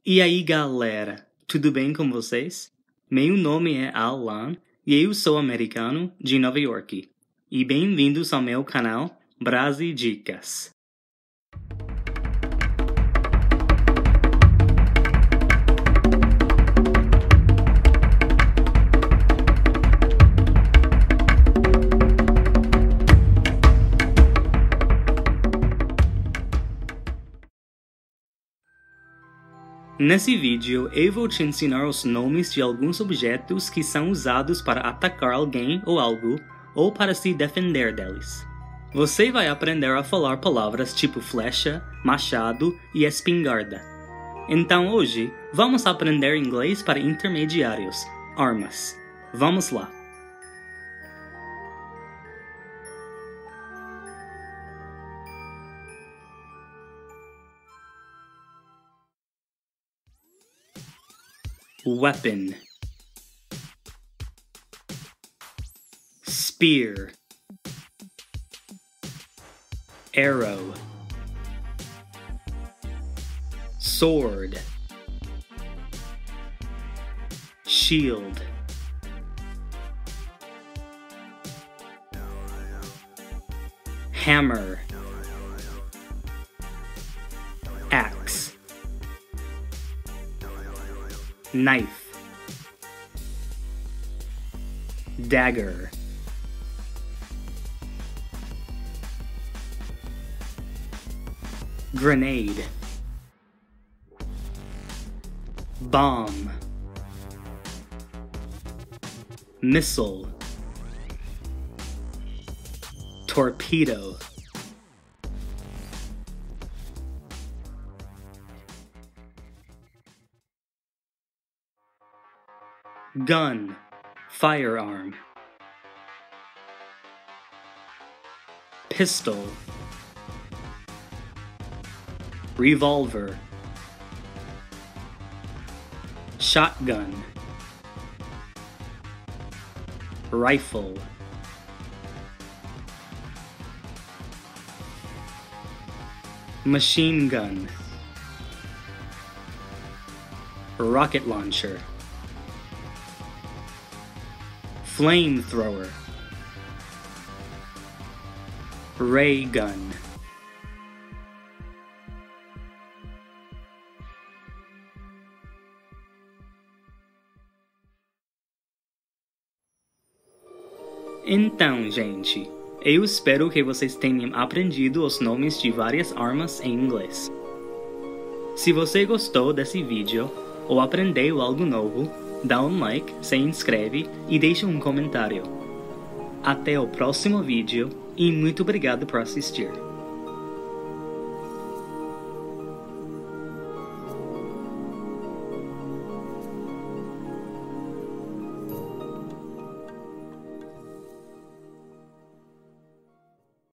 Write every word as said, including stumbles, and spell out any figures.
E aí, galera, tudo bem com vocês? Meu nome é Alan e eu sou americano de Nova York. E bem-vindos ao meu canal Brasil Dicas. Nesse vídeo, eu vou te ensinar os nomes de alguns objetos que são usados para atacar alguém ou algo, ou para se defender deles. Você vai aprender a falar palavras tipo flecha, machado e espingarda. Então hoje, vamos aprender inglês para intermediários, armas. Vamos lá! Weapon. Spear. Arrow. Sword. Shield. Hammer. Axe. Knife. Dagger. Grenade. Bomb. Missile. Torpedo. Gun, firearm. Pistol. Revolver. Shotgun. Rifle. Machine gun. Rocket launcher. Flamethrower. Ray gun. Então, gente, eu espero que vocês tenham aprendido os nomes de várias armas em inglês. Se você gostou desse vídeo ou aprendeu algo novo, dá um like, se inscreve e deixa um comentário. Até o próximo vídeo e muito obrigado por assistir.